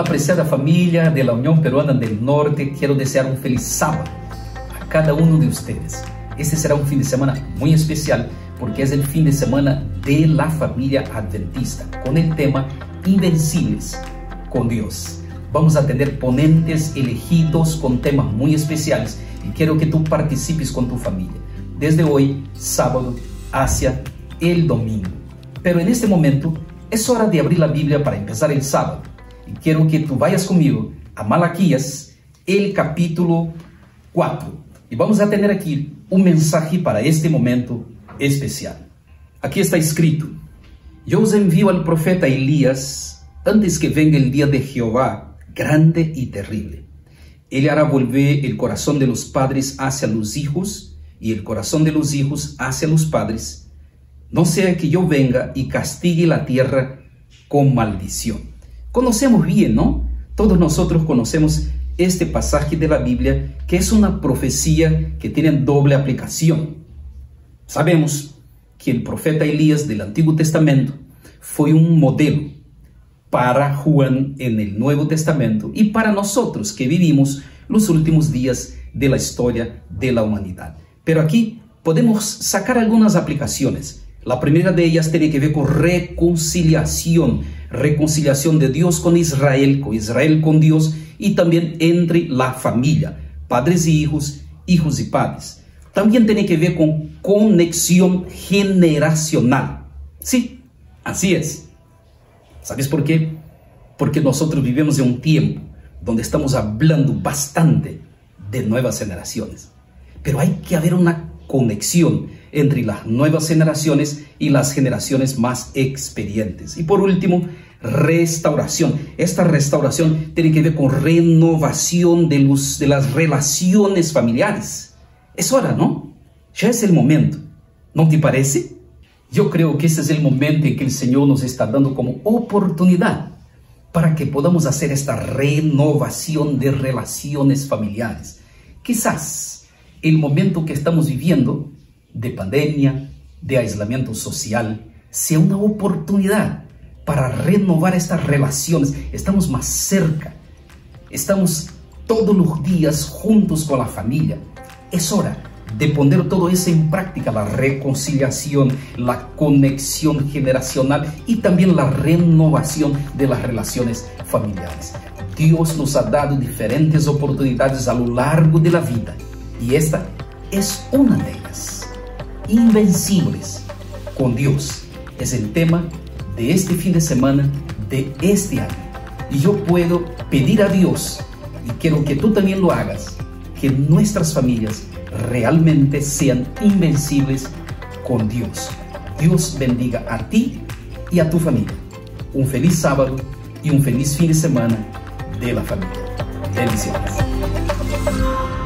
apreciada familia de la Unión Peruana del Norte, quiero desear un feliz sábado a cada uno de ustedes. Este será un fin de semana muy especial porque es el fin de semana de la familia adventista, con el tema Invencibles con Dios. Vamos a tener ponentes elegidos con temas muy especiales y quiero que tú participes con tu familia, desde hoy, sábado, hacia el domingo. Pero en este momento es hora de abrir la Biblia para empezar el sábado. Y quiero que tú vayas conmigo a Malaquías, el capítulo 4. Y vamos a tener aquí un mensaje para este momento especial. Aquí está escrito: yo os envío al profeta Elías antes que venga el día de Jehová, grande y terrible. Él hará volver el corazón de los padres hacia los hijos y el corazón de los hijos hacia los padres, no sea que yo venga y castigue la tierra con maldición. Conocemos bien, ¿no? Todos nosotros conocemos este pasaje de la Biblia, que es una profecía que tiene doble aplicación. Sabemos que el profeta Elías del Antiguo Testamento fue un modelo para Juan en el Nuevo Testamento y para nosotros que vivimos los últimos días de la historia de la humanidad. Pero aquí podemos sacar algunas aplicaciones. La primera de ellas tiene que ver con reconciliación de Dios con Israel con Dios y también entre la familia, padres y hijos, hijos y padres. También tiene que ver con conexión generacional. Sí, así es. ¿Sabes por qué? Porque nosotros vivimos en un tiempo donde estamos hablando bastante de nuevas generaciones. Pero hay que haber una conexión entre las nuevas generaciones y las generaciones más experientes. Y por último, restauración. Esta restauración tiene que ver con renovación de las relaciones familiares. Es hora, ¿no? Ya es el momento. ¿No te parece? Yo creo que ese es el momento en que el Señor nos está dando como oportunidad para que podamos hacer esta renovación de relaciones familiares. Quizás el momento que estamos viviendo de pandemia, de aislamiento social, sea una oportunidad para renovar estas relaciones. Estamos más cerca, estamos todos los días juntos con la familia. Es hora de poner todo eso en práctica, la reconciliación, la conexión generacional y también la renovación de las relaciones familiares. Dios nos ha dado diferentes oportunidades a lo largo de la vida y esta es una de ellas. Invencibles con Dios es el tema de este fin de semana, de este año. Y yo puedo pedir a Dios, y quiero que tú también lo hagas, que nuestras familias realmente sean invencibles con Dios. Dios bendiga a ti y a tu familia. Un feliz sábado y un feliz fin de semana de la familia. Bendiciones.